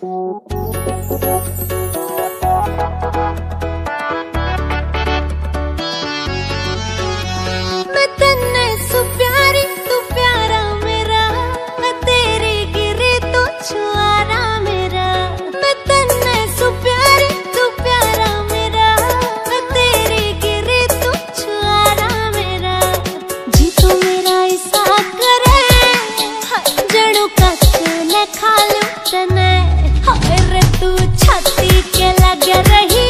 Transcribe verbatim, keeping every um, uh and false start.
मैं तन्ने सु प्यारी तू प्यारा मेरा, मैं तेरी गिरी तू छुआरा मेरा। मैं तन्ने सु प्यारी तू प्यारा मेरा, मैं तेरी गिरी तू छुआरा मेरा। जी तू मेरा ऐसा करे जणू कच ने खा लूं तने, हाय रे तू छाती के लग रही